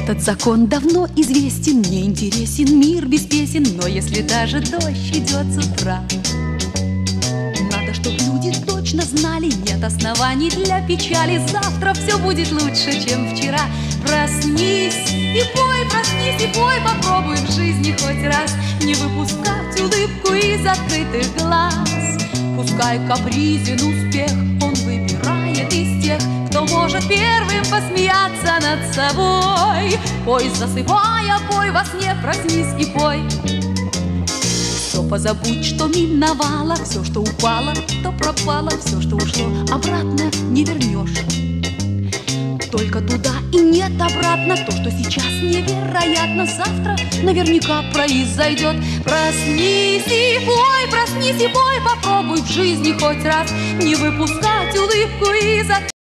Этот закон давно известен, мне интересен мир без песен, но если даже дождь идет с утра, надо, чтоб люди точно знали, нет оснований для печали. Завтра все будет лучше, чем вчера. Проснись и пой, попробуй в жизни хоть раз не выпускать улыбку из открытых глаз. Пускай капризен успех, он выбирает из тех, кто может первым посмеяться над собой. Пой, засыпая, пой во сне, проснись и пой. Все позабудь, что миновало, все, что упало, то пропало, все, что ушло, обратно не вернешь. Только туда и нет обратно. То, что сейчас невероятно, завтра наверняка произойдет. Проснись и пой, попробуй в жизни хоть раз не выпускать улыбку из